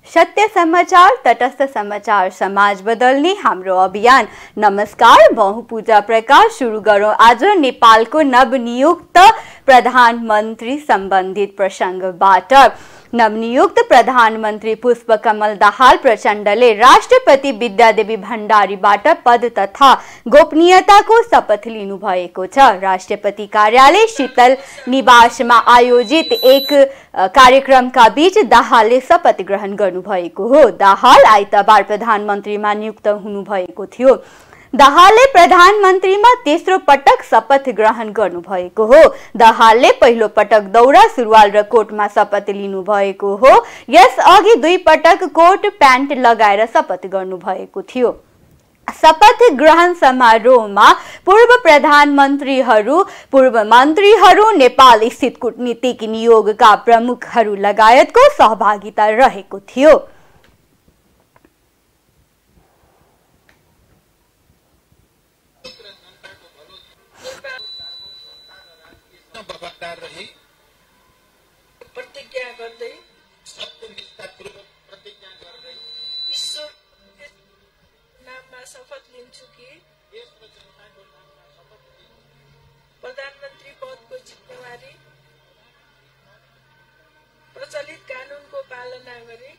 सत्य समाचार, तटस्थ समाचार, समाज बदल्ने हाम्रो अभियान। नमस्कार, म हुँ पूजा प्रकाश। सुरु गरौँ आज नेपालको नवनियुक्त प्रधानमन्त्री सम्बन्धित प्रसङ्गबाट। नवनियुक्त प्रधानमन्त्री पुष्पकमल दाहाल प्रचण्डले राष्ट्रपति विद्यादेवी भण्डारीबाट पद तथा गोपनीयताको शपथ लिनुभएको छ। राष्ट्रपति कार्यालय शीतल निवासमा आयोजित एक कार्यक्रमका बीच दाहालले शपथ ग्रहण गर्नुभएको हो। दाहाल आइतबार प्रधानमन्त्रीमा नियुक्त हुनुभएको थियो। दाहालले प्रधानमन्त्रीमा तेस्रो पटक शपथ ग्रहण गर्नुभएको हो। दाहालले पहिलो पटक दौरा सुरुवाल र कोटमा शपथ लिनुभएको हो। यसअघि 2 पटक कोट प्यान्ट लगाएर शपथ गर्नुभएको थियो। शपथ ग्रहण समारोहमा पूर्व प्रधानमन्त्रीहरू, पूर्व मन्त्रीहरू, नेपाल स्थित कूटनीतिक नियोगका प्रमुखहरू लगायतको सहभागिता रहेको थियो। प्रतिज्ञा गर्दै सत्यनिष्ठापूर्वक प्रतिज्ञा गर्दै ईश्वरको नाममा शपथ लिन्छु कि देश र जनताको नाममा शपथ लिन्छु प्रधानमन्त्री पदको जिम्मेवारी प्रचलित कानुनको पालना गरी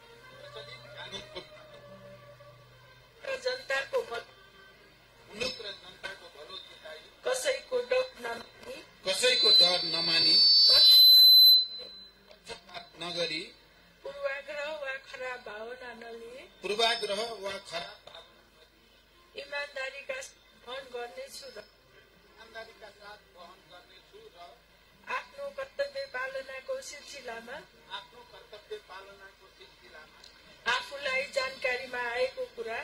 जनताको मुलुक र जनताको भलो चिताई कसैको डर नमानी नगरी पूर्वाग्रह वा खराब भावना नलिई इमानदारीका साथ वहन गर्नेछु र आफ्नो कर्तव्य पालनाको सिलसिलामा आफूलाई जानकारीमा आएको कुरा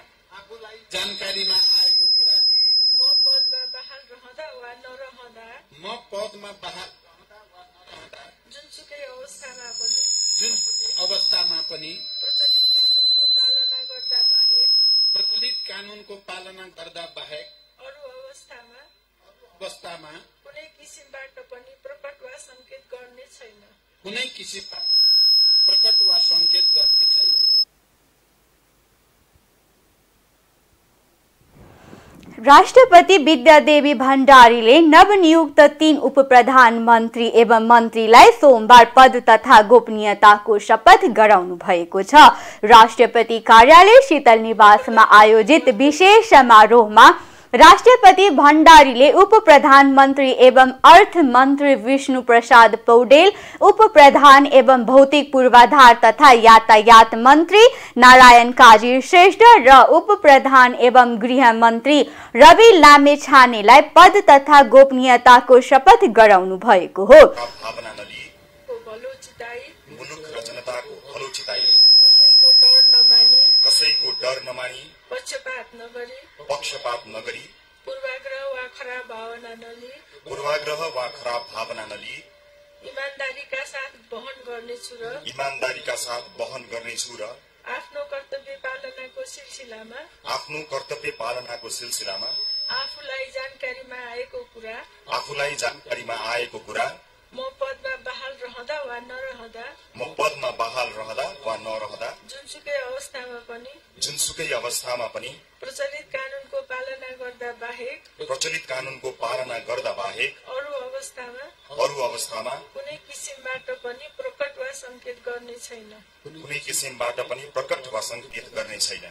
म पदमा बहाल रहँदा वा नरहँदा जुनसुकै अवस्थामा पनि प्रचलित कानुनको पालना गर्दा बाहेक अरू अवस्थामा कुनै किसिमबाट पनि प्रकट वा संकेत गर्ने छैन। राष्ट्रपति विद्यादेवी भण्डारीले नवनियुक्त 3 उप प्रधानमन्त्री एवं मन्त्रीलाई सोमबार पद तथा गोपनीयताको शपथ गराउनु भएको छ। राष्ट्रपति कार्यालय शीतल निवासमा आयोजित विशेष समारोहमा राष्ट्रपति भण्डारीले उप प्रधानमन्त्री एवं अर्थ मन्त्री विष्णु प्रसाद पौडेल, उप प्रधान एवं भौतिक पूर्वाधार तथा यातायात मन्त्री नारायण काजी श्रेष्ठ र उप प्रधान एवं गृह मन्त्री रवि लामेछानेलाई पद तथा गोपनीयताको शपथ गराउनु भएको हो। कसैको डर नमानी पक्षपात नगरी पूर्वाग्रह वा खराब भावना नलिई इमानदारीका साथ वहन गर्नेछु र आफ्नो कर्तव्य पालनाको सिलसिलामा आफूलाई जानकारीमा आएको कुरा म पदमा बहाल रहँदा वा नरहँदा जुनसुकै अवस्थामा पनि प्रचलित कानुनको पालना गर्दा बाहेक अरू अवस्थामा कुनै किसिमबाट पनि प्रकट वा संकेत गर्ने छैन।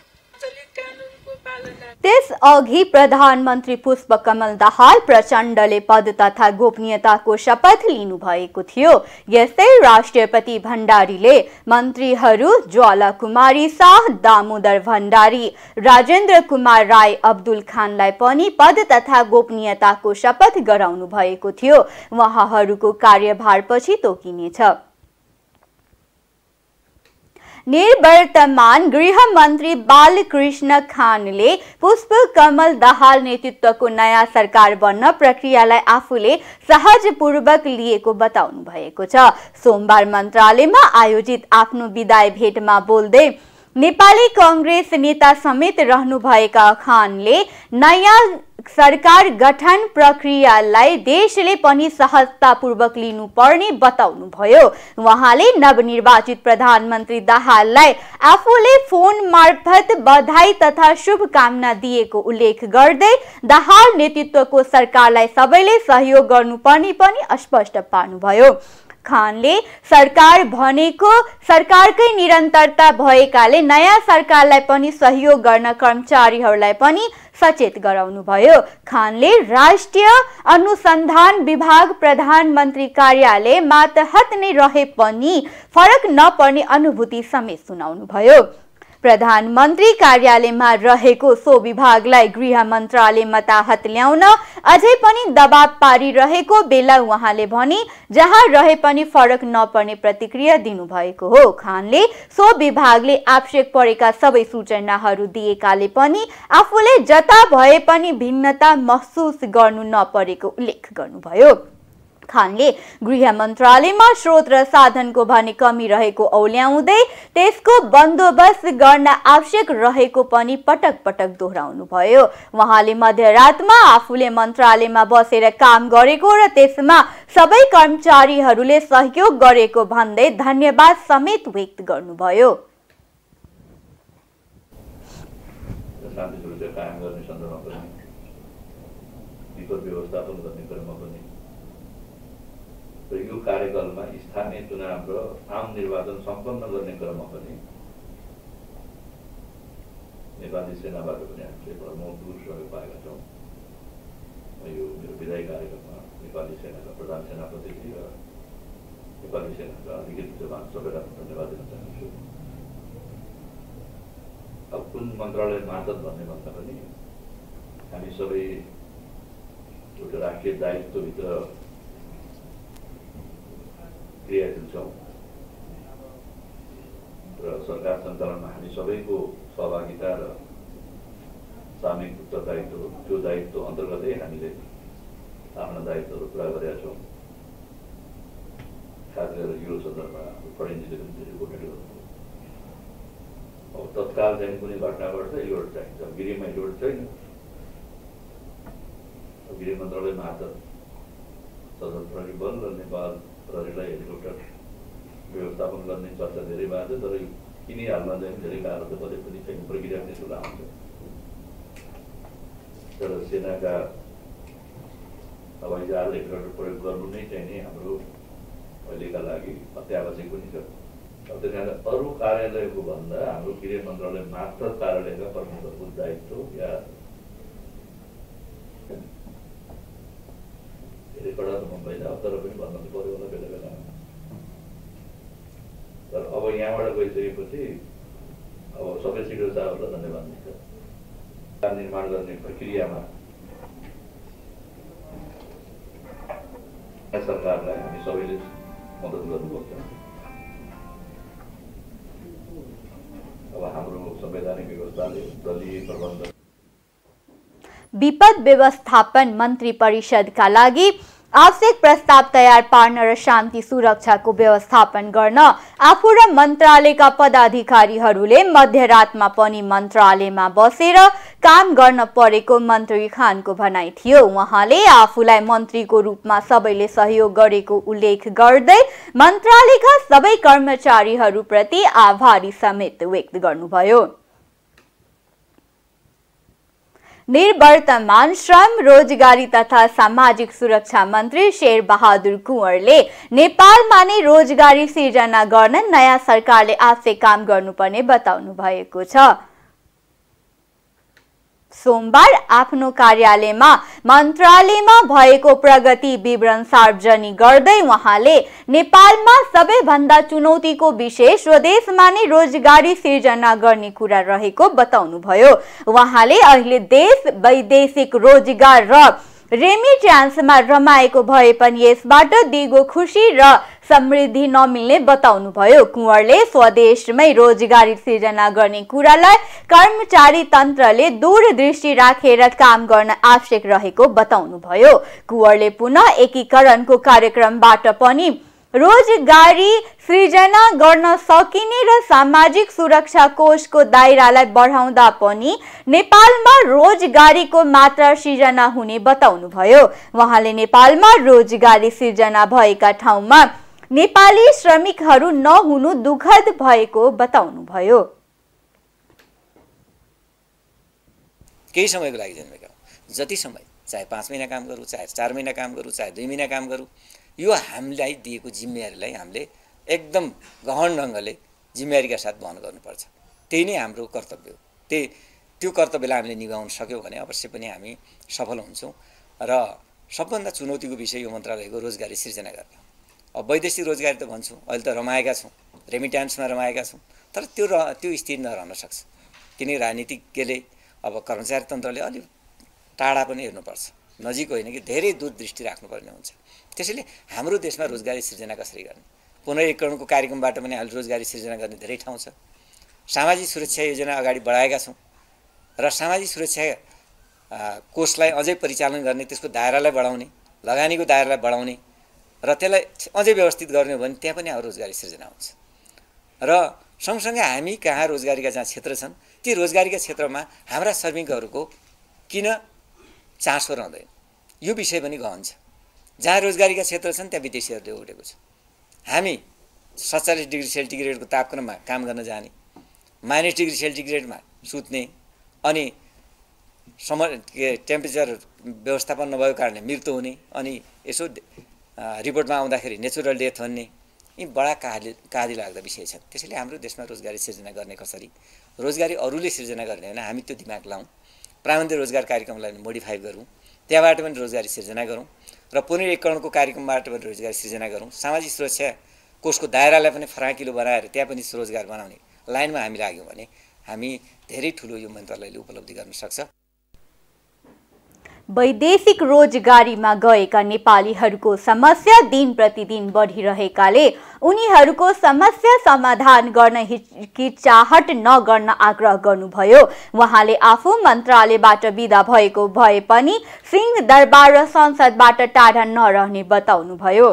त्यसअघि प्रधानमन्त्री पुष्पकमल दाहाल प्रचण्डले पद तथा गोपनीयताको शपथ लिनुभएको थियो। यस्तै राष्ट्रपति भण्डारीले मन्त्रीहरू ज्वाला कुमारी शाह, दामोदर भण्डारी, राजेन्द्र कुमार राय, अब्दुल खानलाई पनि पद तथा गोपनीयताको शपथ गराउनु भएको थियो। उहाँहरूको कार्यभारपछि तोकिनेछ। निवर्तमान गृहमन्त्री बालकृष्ण खानले पुष्पकमल दाहाल नेतृत्वको नयाँ सरकार बन्न प्रक्रियालाई आफूले सहजपूर्वक लिएको बताउनु भएको छ। सोमबार मन्त्रालयमा आयोजित आफ्नो विदाय भेटमा बोल्दै नेपाली कांग्रेस नेता समेत रहनुभएका खानले नयाँ सरकार गठन प्रक्रियालाई देशले पनि सहजतापूर्वक लिनुपर्ने बताउनुभयो। उहाँले नवनिर्वाचित प्रधानमन्त्री दाहाललाई आफूले फोन मार्फत बधाई तथा शुभकामना दिएको उल्लेख गर्दै दाहाल नेतृत्वको सरकारलाई सबैले सहयोग गर्नुपर्ने पनि स्पष्ट पार्नुभयो। खानले सरकार भनेको सरकारकै निरन्तरता भएकाले नयाँ सरकारलाई पनि सहयोग गर्न कर्मचारीहरूलाई पनि सचेत गराउनुभयो। खानले राष्ट्रिय अनुसन्धान विभाग प्रधानमन्त्री कार्यालय मातहत नै रहे पनि फरक नपर्ने अनुभूति समेत सुनाउनुभयो। प्रधानमन्त्री कार्यालयमा रहेको सो विभागलाई गृह मन्त्रालय मताहत ल्याउन अझै पनि दबाब पारिरहेको बेला उहाँले भने जहाँ रहे पनि फरक नपर्ने प्रतिक्रिया दिनुभएको हो। खानले सो विभागले आवश्यक परेका सबै सूचनाहरू दिएकाले पनि आफूले जता भए पनि भिन्नता महसुस गर्नु नपरेको उल्लेख गर्नुभयो। खानले गृह मन्त्रालयमा स्रोत र साधनको भने कमी रहेको औल्याउँदै त्यसको बन्दोबस्त गर्न आवश्यक रहेको पनि पटक पटक दोहोऱ्याउनुभयो। उहाँले मध्यरातमा आफूले मन्त्रालयमा बसेर काम गरेको र त्यसमा सबै कर्मचारीहरूले सहयोग गरेको भन्दै धन्यवाद समेत व्यक्त गर्नुभयो। यो कार्यकालमा स्थानीय चुनाव र आम निर्वाचन सम्पन्न गर्ने क्रममा पनि नेपाली सेनाबाट पनि हामीले भरमग्दुर सहयोग पाएका छौँ। यो मेरो विधायी कार्यक्रममा नेपाली सेनाका प्रधान सेनापति र नेपाली सेनाका अधिकृत जवान सबैलाई धन्यवाद दिन चाहन्छु। अब कुन मन्त्रालय मार्फत भन्ने भन्दा पनि हामी सबै एउटा राष्ट्रिय दायित्वभित्र क्रियाशील छौँ र सरकार सञ्चालनमा हामी सबैको सहभागिता र सामूहिक उत्तरदायित्व त्यो दायित्व अन्तर्गतै हामीले आफ्ना दायित्वहरू पुरा गरेका छौँ। खास गरेर यो सन्दर्भमा फडेन्जीले पनि धेरै रिपोर्ट गर्नुभयो। अब तत्काल चाहिँ कुनै घटना घट्छ एलर्ट चाहिन्छ। गिरीमा एलर्ट छैन। गृह मन्त्रालय मार्फत सशस्त्र प्रहरी बल र नेपाल प्रहरीलाई हेलिकप्टर व्यवस्थापन गर्ने चर्चा धेरै भएको छ, तर यिनी हालमा चाहिँ धेरै गाह्रो त परे पनि छैन। प्रक्रिया पनि ठुलो आउँछ। तर सेनाका हवाई जहाज हेलिकप्टर प्रयोग गर्नु नै चाहिने हाम्रो अहिलेका लागि अत्यावश्यक पनि छ। अब त्यसकारण अरू कार्यालयको भन्दा हाम्रो गृह मन्त्रालय मार्फत कार्यालयका प्रमुखहरूको दायित्व या धेरै कडा त भन्दैन, तर पनि भन्न त पर्यो होला बेला बेला। तर अब यहाँबाट गइसकेपछि अब सबै सिडिओ साहबहरूलाई धन्यवाद दिन्छ। निर्माण गर्ने प्रक्रियामा सरकारलाई हामी सबैले मद्दत गर्नुपर्छ। अब हाम्रो संवैधानिक व्यवस्थाले दलीय प्रबन्धन विपद व्यवस्थापन मन्त्री परिषदका लागि आवश्यक प्रस्ताव तयार पार्न र शान्ति सुरक्षाको व्यवस्थापन गर्न आफू र मन्त्रालयका पदाधिकारीहरूले मध्यरातमा पनि मन्त्रालयमा बसेर काम गर्न परेको मन्त्री खानको भनाइ थियो। उहाँले आफूलाई मन्त्रीको रूपमा सबैले सहयोग गरेको उल्लेख गर्दै मन्त्रालयका सबै कर्मचारीहरूप्रति आभारी समेत व्यक्त गर्नुभयो। निर्वर्तमान श्रम रोजगारी तथा सामाजिक सुरक्षा मन्त्री शेर बहादुर कुँवरले नेपालमा नै रोजगारी सिर्जना गर्न नयाँ सरकारले आफै काम गर्नुपर्ने बताउनु भएको छ। सोमबार आफ्नो कार्यालयमा मन्त्रालयमा भएको प्रगति विवरण सार्वजनिक गर्दै उहाँले नेपालमा सबैभन्दा चुनौतीको विषय स्वदेशमा नै रोजगारी सिर्जना गर्ने कुरा रहेको बताउनुभयो। उहाँले अहिले देश वैदेशिक रोजगार र रेमिट्यान्समा रमाएको भए पनि यसबाट दिगो खुशी र समृद्धि नमिल्ने बताउनुभयो। कुँवरले स्वदेशमै रोजगारी सिर्जना गर्ने कुरालाई कर्मचारी तन्त्रले दूरदृष्टि राखेर काम गर्न आवश्यक रहेको बताउनुभयो। कुँवरले पुनः एकीकरणको कार्यक्रमबाट पनि रोजगारी सृजना गर्न सकिने र सामाजिक सुरक्षा कोषको दायरालाई बढाउँदा पनि नेपालमा रोजगारीको मात्रा सृजना हुने बताउनुभयो। उहाँले नेपालमा रोजगारी सृजना भएका ठाउँमा नेपाली श्रमिकहरू नहुनु दुःखद भएको बताउनुभयो। केही समयको लागि जन्मेका हौं, जति समय चाहे 5 महिना काम गरौँ, चाहे 4 महिना काम गरौँ, चाहे 2 महिना काम गरौँ, यो हामीलाई दिएको जिम्मेवारीलाई हामीले एकदम गहन ढङ्गले जिम्मेवारीका साथ वहन गर्नुपर्छ। त्यही नै हाम्रो कर्तव्य हो। त्यो कर्तव्यलाई हामीले निभाउन सक्यौँ भने अवश्य पनि हामी सफल हुन्छौँ। र सबभन्दा चुनौतीको विषय यो मन्त्रालयको रोजगारी सृजना गर्ने हो। अब वैदेशिक रोजगारी त भन्छु, अहिले त रमाएका छौँ, रेमिट्यान्समा रमाएका छौँ, तर त्यो स्थिर नरहन सक्छ। किनकि राजनीतिज्ञले अब कर्मचारी तन्त्रले अलिक टाढा पनि हेर्नुपर्छ, नजिक होइन कि धेरै दूरदृष्टि राख्नुपर्ने हुन्छ। त्यसैले हाम्रो देशमा रोजगारी सृजना कसरी गर्ने, पुनरीकरणको कार्यक्रमबाट पनि हामीले रोजगारी सृजना गर्ने धेरै ठाउँ छ। सामाजिक सुरक्षा योजना अगाडि बढाएका छौँ र सामाजिक सुरक्षा कोषलाई अझै परिचालन गर्ने, त्यसको दायरालाई बढाउने, लगानीको दायरालाई बढाउने र त्यसलाई अझै व्यवस्थित गर्ने हो भने त्यहाँ पनि हाम्रो रोजगारी सृजना हुन्छ। र सँगसँगै हामी कहाँ रोजगारीका जहाँ क्षेत्र छन् ती रोजगारीका क्षेत्रमा हाम्रा श्रमिकहरूको किन चासो रहँदैन, यो विषय पनि गहन छ। जहाँ रोजगारीका क्षेत्र छन् त्यहाँ विदेशीहरूले उठेको छ। हामी 47 डिग्री सेन्टिग्रेडको तापक्रममा काम गर्न जाने, -डिग्री सेन्टिग्रेडमा सुत्ने, अनि टेम्परेचर व्यवस्थापन नभएको कारणले मृत्यु हुने, अनि यसो रिपोर्टमा आउँदाखेरि नेचुरल डेथ भन्ने, यी बडा काली लाग्दा विषय छन्। त्यसैले हाम्रो देशमा रोजगारी सृजना गर्ने कसरी, रोजगारी अरूले सृजना गर्ने होइन, हामी त्यो दिमाग लाउँ, प्रारम्भिक रोजगार कार्यक्रमलाई मोडिफाई गरौँ, त्यहाँबाट पनि रोजगारी सृजना गरौँ र पुनरीकरणको कार्यक्रमबाट पनि रोजगारी सृजना गरौँ। सामाजिक सुरक्षा कोषको दायरालाई पनि फराकिलो बनाएर त्यहाँ पनि रोजगार बनाउने लाइनमा हामी लाग्यौँ भने हामी धेरै ठुलो यो मन्त्रालयले उपलब्धि गर्न सक्छ। वैदेशिक रोजगारीमा गएका नेपालीहरूको समस्या दिन प्रतिदिन बढिरहेकाले उनीहरूको समस्या समाधान गर्न हिचकिचाहट नगर्न आग्रह गर्नुभयो। उहाँले आफू मन्त्रालयबाट बिदा भएको भए पनि सिंहदरबार र संसदबाट टाढा नरहने बताउनुभयो।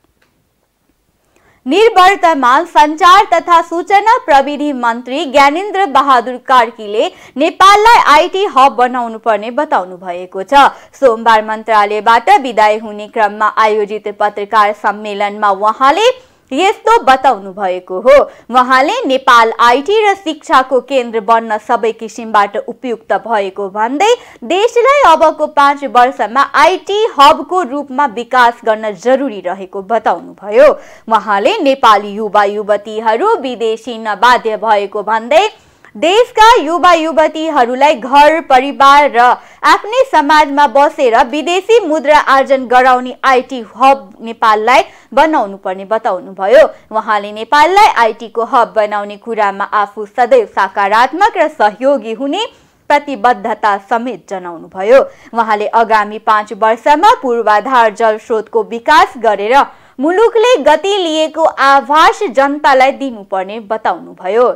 निर्वर्तमान सञ्चार तथा सूचना प्रविधि मन्त्री ज्ञानेन्द्र बहादुर कार्कीले नेपाललाई आईटी हब बनाउनु पर्ने बताउनु भएको छ। सोमबार मन्त्रालयबाट बिदाई हुने क्रममा आयोजित पत्रकार सम्मेलनमा उहाँले यस्तो बताउनु भएको हो। उहाँले नेपाल आईटी र शिक्षाको केन्द्र बन्न सबै किसिमबाट उपयुक्त भएको भन्दै देशलाई अबको 5 वर्षमा आईटी हबको रूपमा विकास गर्न जरुरी रहेको बताउनुभयो। उहाँले नेपाली युवा युवतीहरू विदेशी नबाध्य भएको भन्दै देशका युवा युवतीहरूलाई घर परिवार र आफ्नै समाजमा बसेर विदेशी मुद्रा आर्जन गराउने आईटी हब नेपाललाई बनाउनु पर्ने बताउनुभयो। उहाँले नेपाललाई आईटी को हब बनाउने कुरामा आफू सदैव सकारात्मक र सहयोगी हुने प्रतिबद्धता समेत जनाउनुभयो। उहाँले आगामी 5 वर्षमा पूर्वाधार जल स्रोतको विकास गरेर मुलुकले गति लिएको आभास जनतालाई दिनुपर्ने बताउनुभयो।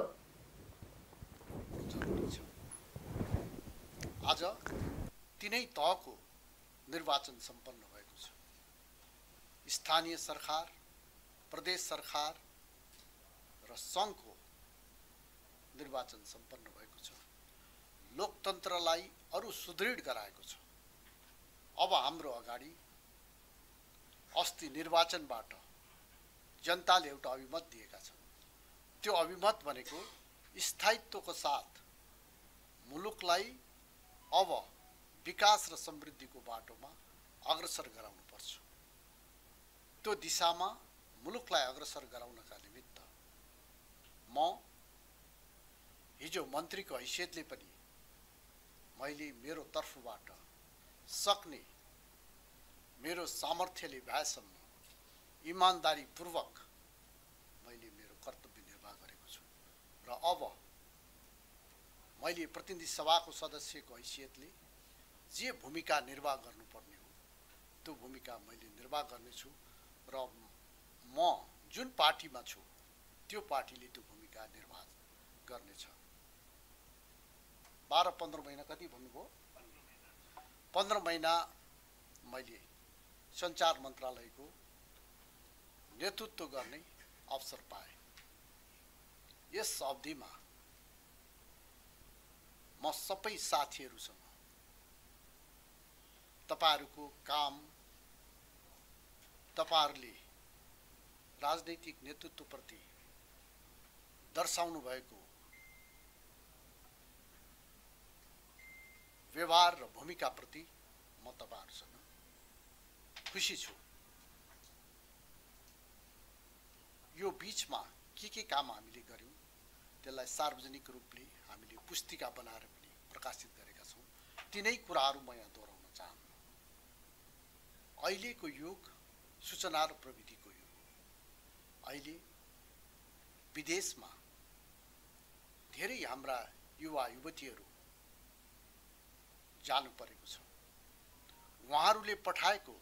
आज तीनै तहको निर्वाचन सम्पन्न भएको छ। स्थानीय सरकार, प्रदेश सरकार र संघको निर्वाचन सम्पन्न भएको छ। लोकतन्त्रलाई अरु सुदृढ गराएको छ। अब हाम्रो अगाडि अस्ति निर्वाचनबाट जनताले एउटा अभिमत दिएका छन्। त्यो अभिमत भनेको स्थायित्वको साथ मुलुकलाई अब विकास र समृद्धिको बाटोमा अग्रसर गराउनुपर्छ। त्यो दिशामा मुलुकलाई अग्रसर गराउनका निमित्त म हिजो मन्त्रीको हैसियतले पनि मैले मेरो तर्फबाट सक्ने मेरो सामर्थ्यले भएसम्म इमानदारीपूर्वक मैले मेरो कर्तव्य निर्वाह गरेको छु र अब मैले प्रतिनिधि सभाको सदस्यको हैसियतले जे भूमिका निर्वाह गर्नुपर्ने हो त्यो भूमिका मैले निर्वाह गर्नेछु र म जुन पार्टीमा छु त्यो पार्टीले त्यो भूमिका निर्वाह गर्नेछ। 12-15 महिना कति भन्नुभयो? 15 महिना मैले सञ्चार मन्त्रालयको नेतृत्व गर्ने अवसर पाए। यस अवधिमा म सबै साथीहरूसँग तपाईहरुको काम, तपाईहरुले राजनैतिक नेतृत्वप्रति दर्शाउनु भएको व्यवहार र भूमिकाप्रति म तपाईहरुसँग खुसी छु। यो बीचमा के काम हामीले गर्यौं त्यसलाई सार्वजनिक रूपले हामीले पुस्तिका बनाएर पनि प्रकाशित गरेका छौं। तिनै कुराहरू म यहाँ दोहोर्याउन चाहन्छु। अहिलेको युग सूचना र प्रविधिको युग हो। अहिले विदेशमा धेरै हाम्रा युवा युवतीहरू जानु परेको छ। उहाँहरूले पठाएको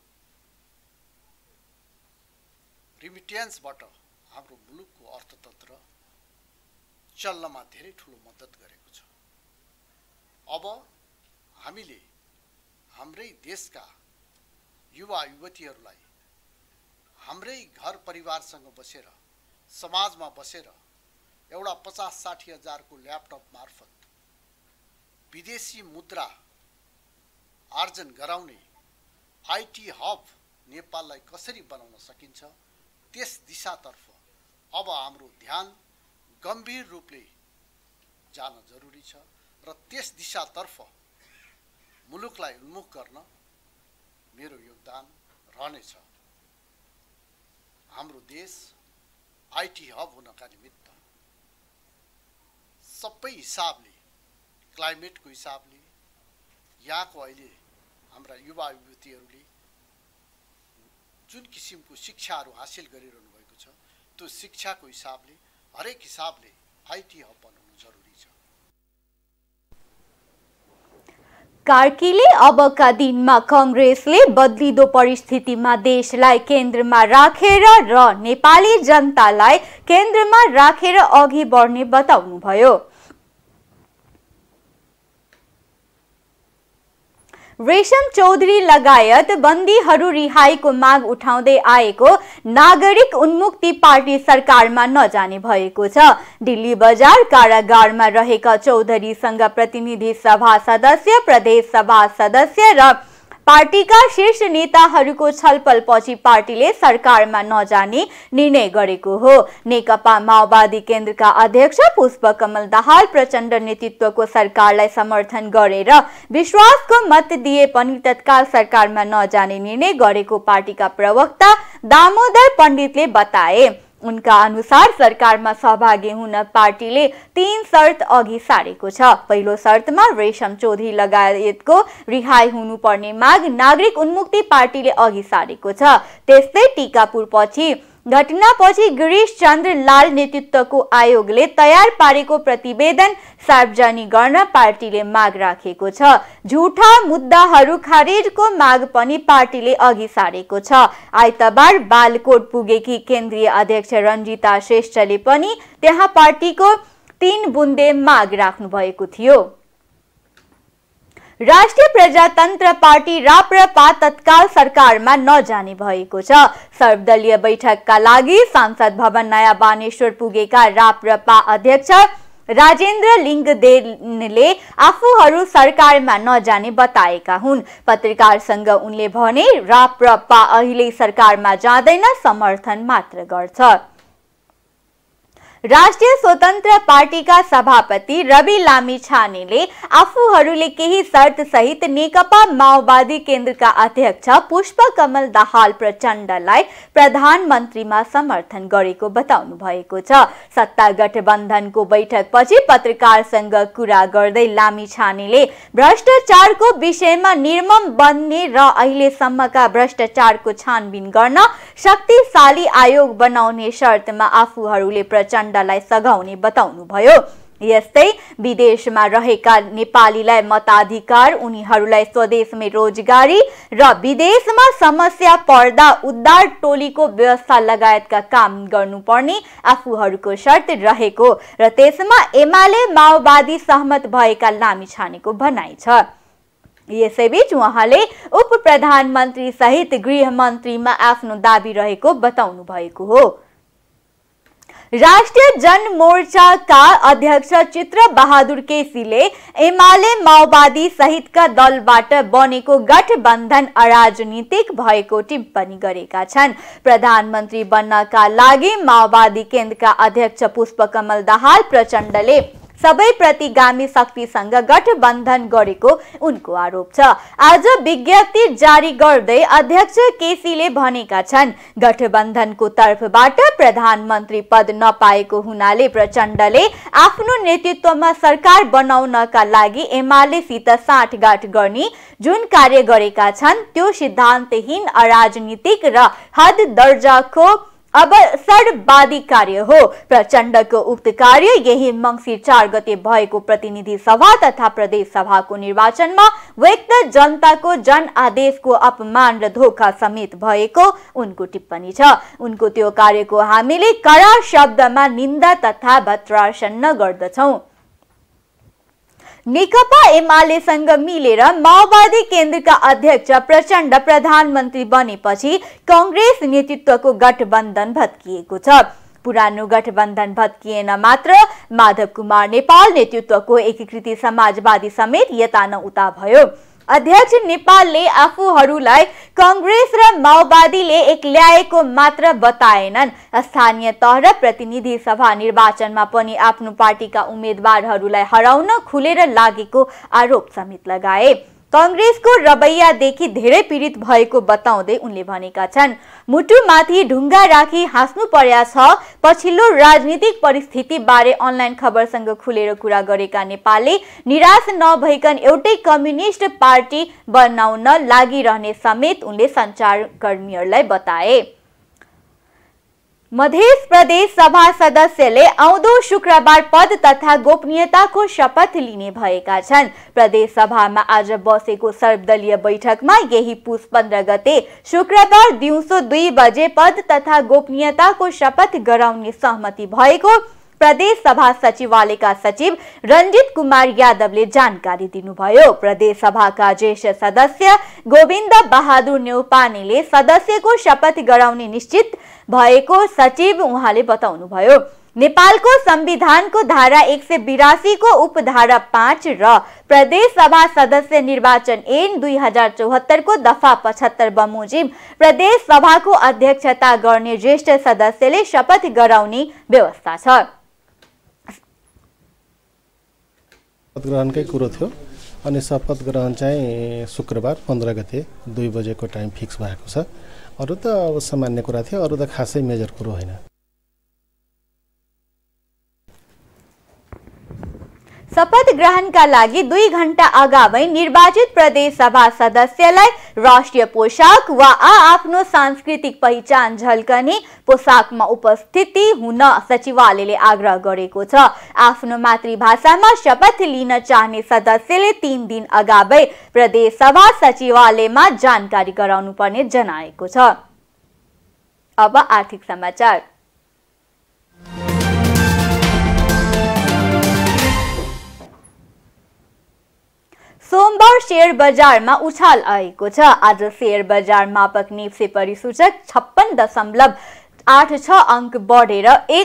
रिमिटेन्सबाट हाम्रो मुलुकको अर्थतन्त्र चल्नमा धेरै ठूलो मद्दत गरेको छ। अब हामीले हाम्रै देशका युवा युवतीहरूलाई हाम्रै घर परिवारसँग बसेर, समाजमा बसेर एउटा 50-60 हजारको ल्यापटप मार्फत विदेशी मुद्रा आर्जन गराउने आईटी हब नेपाललाई कसरी बनाउन सकिन्छ त्यस दिशातर्फ अब हाम्रो ध्यान गम्भीर रूपले जान जरुरी छ र त्यस दिशातर्फ मुलुकलाई उन्मुख गर्न मेरो योगदान रहनेछ। हाम्रो देश आईटी हब हुनका निमित्त सबै हिसाबले, क्लाइमेटको हिसाबले, यहाँको अहिले हाम्रा युवा युवतीहरूले जुन किसिमको शिक्षाहरू हासिल गरिरहनु भएको छ त्यो शिक्षाको हिसाबले हरेक हिसाबले आईटी हब बनाउनु जरुरी छ। कार्कीले अबका दिनमा कांग्रेसले बदलिदो परिस्थितिमा देशलाई केन्द्रमा राखेर र नेपाली जनतालाई केन्द्रमा राखेर अघि बढ्ने बताउनुभयो। रेशम चौधरी लगायत बन्दीहरू रिहाईको माग उठाउँदै आएको नागरिक उन्मुक्ति पार्टी सरकारमा नजाने भएको छ। दिल्ली बजार कारागारमा रहेका चौधरीसँग प्रतिनिधि सभा सदस्य, प्रदेश सभा सदस्य र पार्टीका शीर्ष नेताहरूको छलफलपछि पार्टीले सरकारमा नजाने निर्णय गरेको हो। नेकपा माओवादी केन्द्रका अध्यक्ष पुष्पकमल दाहाल प्रचण्ड नेतृत्वको सरकारलाई समर्थन गरेर विश्वासको मत दिए पनि तत्काल सरकारमा नजाने निर्णय गरेको पार्टीका प्रवक्ता दामोदर पण्डितले बताए। उनका अनुसार सरकारमा सहभागी हुन पार्टीले 3 शर्त अघि सारेको छ। पहिलो शर्तमा रेशम चौधरी लगायतको रिहाई हुनुपर्ने माग नागरिक उन्मुक्ति पार्टीले अघि सारेको छ। त्यस्तै टीकापुरपछि घटनापछि गिरीश चन्द्र लाल नेतृत्वको आयोगले तयार पारेको प्रतिवेदन सार्वजनिक गर्न पार्टीले माग राखेको छ। झुटा मुद्दाहरू खारेजको माग पनि पार्टीले अघि सारेको छ। आइतबार बालकोट पुगेकी केन्द्रीय अध्यक्ष रञ्जिता श्रेष्ठले पनि त्यहाँ पार्टीको 3 बुन्दे माग राख्नु भएको थियो। राष्ट्रिय प्रजातन्त्र पार्टी राप्रपा तत्काल सरकारमा नजाने भएको छ। सर्वदलीय बैठकका लागि संसद भवन नयाँ बानेश्वर पुगेका राप्रपा अध्यक्ष राजेन्द्र लिङ्गदेनले आफूहरू सरकारमा नजाने बताएका हुन्। पत्रकारसँग उनले भने राप्रपा अहिले सरकारमा जाँदैन, समर्थन मात्र गर्छ। राष्ट्रिय स्वतन्त्र पार्टीका सभापति रवि लामिछानेले आफूहरूले केही शर्त सहित नेकपा माओवादी केन्द्रका अध्यक्ष पुष्पकमल दाहाल प्रचण्डलाई प्रधानमन्त्रीमा समर्थन गरेको बताउनु भएको छ। सत्ता गठबन्धनको बैठकपछि पत्रकारसँग कुरा गर्दै लामिछानेले भ्रष्टाचारको विषयमा निर्मम बन्ने र अहिलेसम्मका भ्रष्टाचारको छानबिन गर्न शक्तिशाली आयोग बनाउने शर्तमा आफूहरूले प्रचण्ड लाई सघाउने बताउनुभयो। यस्तै विदेशमा रहेका नेपालीलाई मताधिकार, उनीहरूलाई स्वदेशमै रोजगारी र विदेशमा समस्या पर्दा उद्धार टोलीको व्यवस्था लगायतका काम गर्नुपर्ने आफूहरूको शर्त रहेको र त्यसमा एमाले माओवादी सहमत भएका लामिछानेको भनाइ छ। यसैबीच उहाँले उप प्रधानमन्त्री सहित गृहमन्त्रीमा आफ्नो दाबी रहेको बताउनु भएको हो। राष्ट्रिय जनमोर्चाका अध्यक्ष चित्र बहादुर केसीले एमाले माओवादी सहितका दलबाट बनेको गठबन्धन अराजनीतिक भएको टिप्पणी गरेका छन्। प्रधानमन्त्री बन्नका लागि माओवादी केन्द्रका अध्यक्ष पुष्पकमल दाहाल प्रचण्डले सबै प्रतिगामी शक्तिसँग गठबन्धन गरेको उनको आरोप छ। आज विज्ञप्ति जारी गर्दै अध्यक्ष केसीले भनेका छन्, गठबन्धनको तर्फबाट प्रधानमन्त्री पद नपाएको हुनाले प्रचण्डले आफ्नो नेतृत्वमा सरकार बनाउनका लागि एमालेसित साँठगाँठ गर्ने जुन कार्य गरेका छन् त्यो सिद्धान्तहीन अराजनीतिक र हद दर्जाको अवसरवादी कार्य हो। प्रचण्डको उक्त कार्य यही मङ्सिर 4 गते भएको प्रतिनिधि सभा तथा प्रदेश सभाको निर्वाचनमा व्यक्त जनताको जन आदेशको अपमान र धोखा समेत भएको उनको टिप्पणी छ। उनको त्यो कार्यको हामीले कडा शब्दमा निन्दा तथा भर्त्सना गर्दछौं। नेकपा एमालेसँग मिलेर माओवादी केन्द्रका अध्यक्ष प्रचण्ड प्रधानमन्त्री बनेपछि कांग्रेस नेतृत्वको गठबन्धन भत्किएको छ। पुरानो गठबन्धन भत्किएन मात्र, माधव कुमार नेपाल नेतृत्वको एकीकृत समाजवादी समेत यता न उता भयो। अध्यक्ष नेपालले आफूहरूलाई कांग्रेस र माओवादीले एक ल्याएको मात्र बताएनन्, स्थानीय तह र प्रतिनिधि सभा निर्वाचनमा पनि आफ्नो पार्टीका उम्मेदवारहरूलाई हराउन खुलेर लागेको आरोप समेत लगाए। कांग्रेसको रवैयादेखि धेरै पीडित भएको बताउँदै उनले भनेका छन्, मुटुमाथि ढुङ्गा राखी हाँस्नु पर्या छ। पछिल्लो राजनीतिक परिस्थिति बारे अनलाइन खबरसँग खुलेर कुरा गरेका नेपालले निराश नभइकन एउटै कम्युनिस्ट पार्टी बनाउन लागिरहने समेत उनले सञ्चारकर्मीहरूलाई बताए। मध्य प्रदेश सभा सदस्यले आउँदो शुक्रबार पद तथा गोपनीयताको शपथ लिने भएका छन्। प्रदेश सभामा आज बसेको सर्वदलीय बैठकमा यही पुस 15 गते शुक्रबार दिउँसो 2 बजे पद तथा गोपनीयताको शपथ गराउने सहमति भएको प्रदेश सभा सचिवालयका सचिव रञ्जित कुमार यादवले जानकारी दिनुभयो। प्रदेश सभाका ज्येष्ठ सदस्य गोविन्द बहादुर न्यौपानेले सदस्यको शपथ गराउने निश्चित भएको सचिव उहाँले बताउनुभयो। नेपालको संविधानको धारा 182 को उपधारा 5 र प्रदेश सभा सदस्य निर्वाचन ऐन 2074 को दफा 75 बमोजिम प्रदेश सभाको अध्यक्षता गर्ने ज्येष्ठ सदस्यले शपथ गराउने व्यवस्था छ। शपथ ग्रहणकै कुरो थियो अनि शपथ ग्रहण चाहिँ शुक्रबार 15 गते 2 बजेको टाइम फिक्स भएको छ। अरु त अब सामान्य कुरा थियो, अरु त खासै मेजर कुरो होइन। शपथ ग्रहणका लागि 2 घण्टा अगावै निर्वाचित प्रदेश सभा सदस्यलाई राष्ट्रिय पोशाक वा आफ्नो सांस्कृतिक पहिचान झल्कने पोशाकमा उपस्थिति हुन सचिवालयले आग्रह गरेको छ। आफ्नो मातृभाषामा शपथ लिन चाहने सदस्यले 3 दिन अगावै प्रदेश सभा सचिवालयमा जानकारी गराउनु पर्ने जनाएको छ। अब आर्थिक समाचार। सोमबार शेयर बजारमा उछाल आएको छ। आज शेयर बजार मापक निफ्टी परिसूचक 56.86 अंक बढेर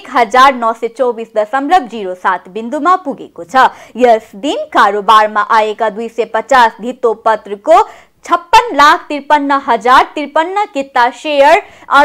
1924.07 बिन्दुमा पुगेको छ। यस दिन कारोबारमा आएका 250 धितोपत्रको 56,53,053 किता शेयर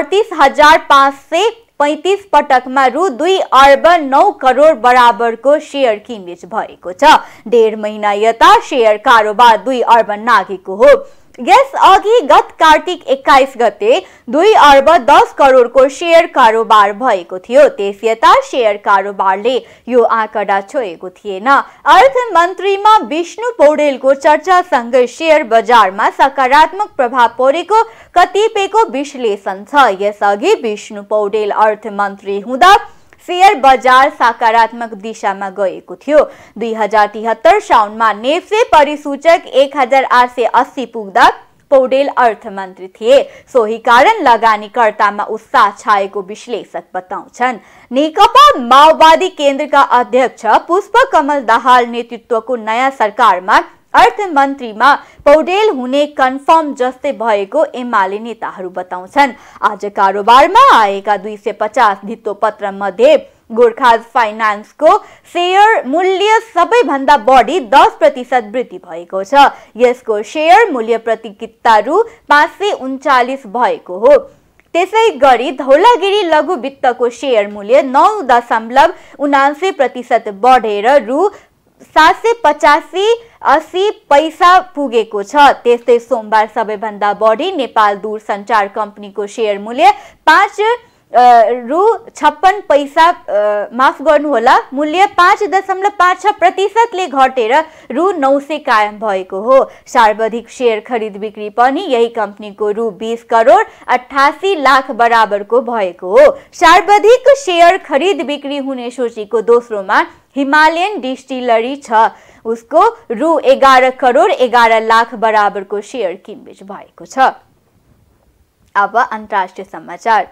38,535 पटकमा रु 2 अर्ब 9 करोड बराबरको शेयर किनबेच भएको छ। 1.5 महिना यता शेयर कारोबार 2 अर्ब नागेको हो। यस अघि गत कार्तिक 21 गते 2 अर्ब 10 करोडको शेयर कारोबार भएको थियो। त्यसयता शेयर कारोबारले यो आँकडा छोएको थिएन। अर्थमन्त्रीमा विष्णु पौडेलको चर्चासँगै शेयर बजारमा सकारात्मक प्रभाव परेको कतिपयको विश्लेषण छ। यसअघि विष्णु पौडेल अर्थमन्त्री हुँदा शेयर बजार सकारात्मक दिशामा गएको थियो। 2073 साउनमा नेफ्से परिसूचक 1880 पुग्दा पौडेल अर्थमन्त्री थिए। सोही कारण लगानीकर्तामा उत्साह छाएको विश्लेषक बताउँछन्। नेकपा माओवादी केन्द्रका अध्यक्ष पुष्पकमल दाहाल नेतृत्वको नयाँ सरकारमा अर्थमन्त्रीमा पौडेल हुने कन्फर्म जस्तै भएको एमाले नेताहरू बताउँछन्। आज कारोबारमा आएका 250 धितो पत्र मध्ये गोर्खाज फाइनान्सको शेयर मूल्य सबैभन्दा बढी 10% वृद्धि भएको छ। यसको शेयर मूल्य प्रति किता रु 539 भएको हो। त्यसै गरी धौलागिरी लघु वित्तको शेयर मूल्य 9.79% बढेर रु 785.80 पैसा पुगेको छ। त्यस्तै सोमबार सबैभन्दा बढी नेपाल दूरसञ्चार कम्पनीको शेयर मूल्य 5 रु 56 पैसा माफ गर्नुहोला मूल्य 5.56% घटेर रु 900 कायम भएको हो। सर्वाधिक शेयर खरिद बिक्री पनि यही कम्पनीको रु 20 करोड 88 लाख बराबरको भएको हो। सर्वाधिक शेयर खरिद बिक्री हुने सूचीको दोस्रोमा हिमालयन डिस्टिलरी छ। उसको रु 11 करोड 11 लाख बराबरको शेयर किनबेच भएको छ। अब अन्तर्राष्ट्रिय समाचार।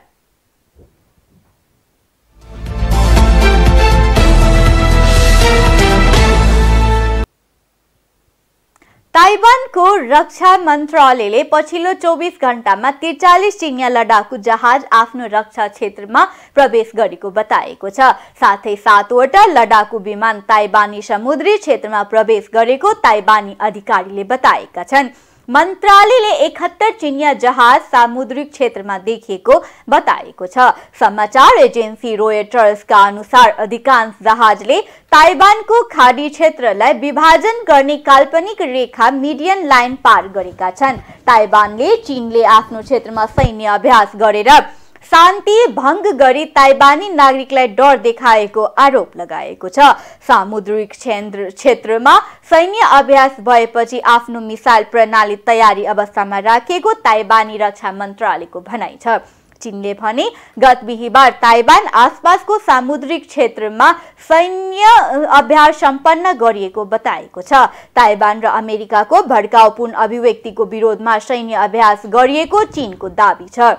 ताइवानको रक्षा मन्त्रालयले पछिल्लो 24 घण्टामा 43 चिनिया लडाकु जहाज आफ्नो रक्षा क्षेत्रमा प्रवेश गरेको बताएको छ। साथै 7 वटा लडाकु विमान ताइवानी समुद्री क्षेत्रमा प्रवेश गरेको ताइवानी अधिकारीले बताएका छन्। मन्त्रालयले 71 चिनिया जहाज सामुद्रिक क्षेत्रमा देखिएको बताएको छ। समाचार एजेन्सी रोयटर्सका अनुसार अधिकांश जहाजले ताइवानको खाडी क्षेत्रलाई विभाजन गर्ने काल्पनिक रेखा मिडियन लाइन पार गरेका छन्। ताइवानले चीनले आफ्नो क्षेत्रमा सैन्य अभ्यास गरेर शान्ति भङ्ग गरी ताइवानी नागरिकलाई डर देखाएको आरोप लगाएको छ। सामुद्रिक क्षेत्रमा सैन्य अभ्यास भएपछि आफ्नो मिसाइल प्रणाली तयारी अवस्थामा राखेको ताइवानी रक्षा मन्त्रालयको भनाइ छ। चीनले भने गत बिहीबार ताइवान आसपासको सामुद्रिक क्षेत्रमा सैन्य अभ्यास सम्पन्न गरिएको बताएको छ। ताइवान र अमेरिकाको भड्काउपूर्ण अभिव्यक्तिको विरोधमा सैन्य अभ्यास गरिएको चीनको दाबी छ।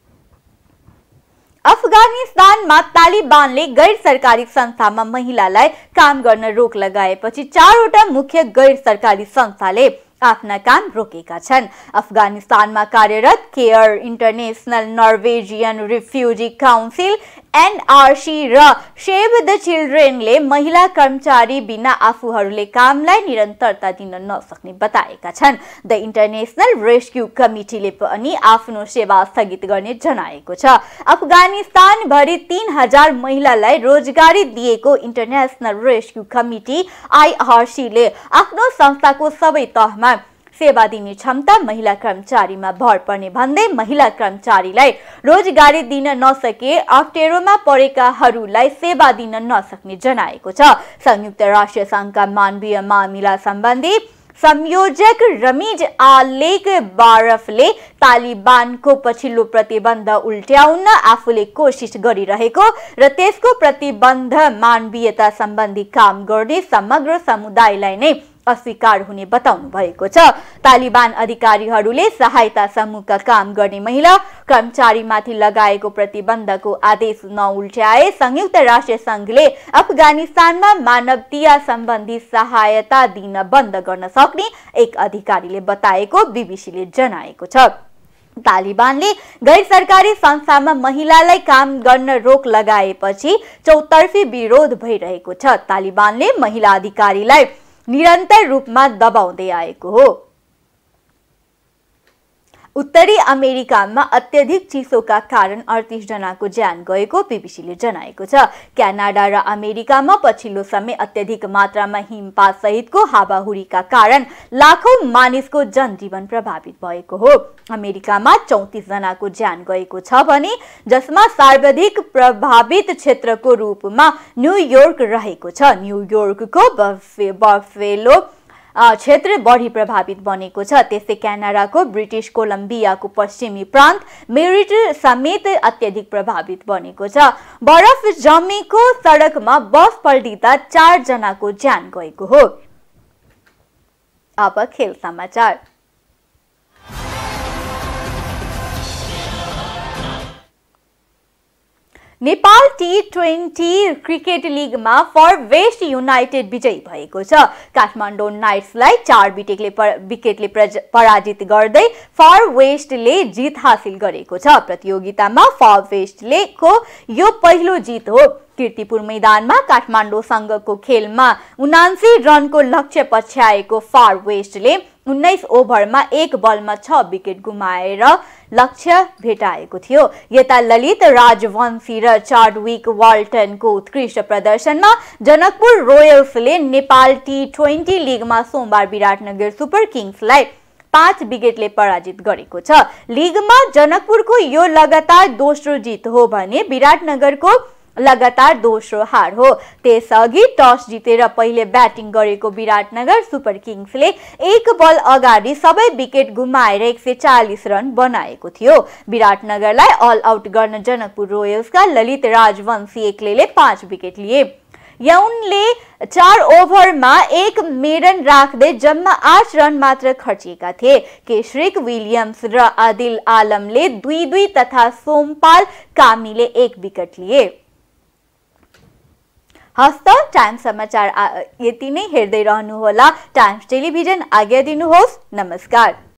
अफगानिस्तानमा तालिबानले गैर सरकारी संस्थामा महिलालाई काम गर्न रोक लगाएपछि 4 वटा मुख्य गैर सरकारी संस्थाले आफ्ना काम रोकेका छन्। अफगानिस्तानमा कार्यरत CARE International, Norwegian Refugee Council NRC र सेभ द चिल्ड्रेनले महिला कर्मचारी बिना आफूहरूले कामलाई निरन्तरता दिन नसक्ने बताएका छन्। द इन्टरनेशनल रेस्क्यु कमिटीले पनि आफ्नो सेवा स्थगित गर्ने जनाएको छ। अफगानिस्तानभरि 3000 महिलालाई रोजगारी दिएको इन्टरनेशनल रेस्क्यु कमिटी IRC ले आफ्नो संस्थाको सबै तहमा सेवा दिने क्षमता महिला कर्मचारीमा भर पर्ने भन्दै महिला कर्मचारीलाई रोजगारी दिन नसके अप्ठ्यारोमा परेकाहरूलाई सेवा दिन नसक्ने जनाएको छ। संयुक्त राष्ट्र संघका मानवीय मामिला सम्बन्धी संयोजक रमिज आलेक बारफले तालिबानको पछिल्लो प्रतिबन्ध उल्ट्याउन आफूले कोसिस गरिरहेको र त्यसको प्रतिबन्ध मानवीयता सम्बन्धी काम गर्ने समग्र समुदायलाई नै अस्वीकार हुने बताउनु भएको छ। तालिबान अधिकारीहरूले सहायता समूहका काम गर्ने महिला कर्मचारीमाथि लगाएको प्रतिबन्धको आदेश नउल्ट्याए संयुक्त राष्ट्र संघले अफगानिस्तानमा मानवीय सम्बन्धी सहायता दिन बन्द गर्न सक्ने एक अधिकारीले बताएको बीबीसीले जनाएको छ। तालिबानले गैर सरकारी संस्थामा महिलालाई काम गर्न रोक लगाएपछि चौतर्फी विरोध भइरहेको छ। तालिबानले महिला अधिकारीलाई निरन्तर रूपमा दबाउँदै आएको हो। उत्तरी अमेरिकामा अत्यधिक चिसोका कारण 38 जनाको ज्यान गएको बीबीसीले जनाएको छ। क्यानाडा र अमेरिकामा पछिल्लो समय अत्यधिक मात्रामा हिमपात सहितको हावाहुरीका कारण लाखौं मानिसको जनजीवन प्रभावित भएको हो। अमेरिकामा 34 जनाको ज्यान गएको छ भने जसमा सर्वाधिक प्रभावित क्षेत्रको रूपमा न्युयोर्क रहेको छ। न्युयोर्कको बफेलो क्षेत्र बढी प्रभावित बनेको छ। त्यस्तै क्यानाडाको ब्रिटिश कोलम्बियाको पश्चिमी प्रान्त मेरिट समेत अत्यधिक प्रभावित बनेको छ। बरफ जमेको सडकमा बस पल्टिँदा 4 जनाको ज्यान गएको हो। अब खेल समाचार। नेपाल T20 क्रिकेट लिगमा फर वेस्ट युनाइटेड विजयी भएको छ। काठमाडौँ नाइट्सलाई 4 विकेटले पराजित गर्दै फर वेस्टले जित हासिल गरेको छ। प्रतियोगितामा फर वेस्टले को यो पहिलो जित हो। कीर्तिपुर मैदानमा काठमाडौँ सँगको खेलमा 79 रनको लक्ष्य पछ्याएको फर वेस्टले 19 ओभरमा 1 बलमा 6 विकेट गुमाएर लक्ष्य भेटाएको थियो। यता ललित राजवंशी र चार्डविक वाल्टनको उत्कृष्ट प्रदर्शनमा जनकपुर रोयल्सले नेपाल T20 लिगमा सोमबार विराटनगर सुपर किङ्सलाई 5 विकेटले पराजित गरेको छ। लिगमा जनकपुरको यो लगातार दोस्रो जित हो भने विराटनगरको लगातार दोस्रो हार हो। त्यसअघि टस जितेर पहिले ब्याटिङ गरेको विराटनगर सुपर किङ्सले 1 बल अगाडि सबै विकेट गुमाएर 140 रन बनाएको थियो। विराटनगरलाई अल आउट गर्न जनकपुर रोयल्सका ललित राजवंशी एक्लैले 5 विकेट लिए। यौनले 4 ओभरमा 1 मेडन राख्दै जम्मा 8 रन मात्र खर्चिएका थिए। केशरिक विलियम्स र आदिल आलमले 2-2 तथा सोमपाल कामीले 1 विकेट लिए। हस्त टाइम समाचार यति नै हेर्दै रहनुहोला। टाइम्स टेलिभिजन आज्ञा दिनुहोस्। नमस्कार।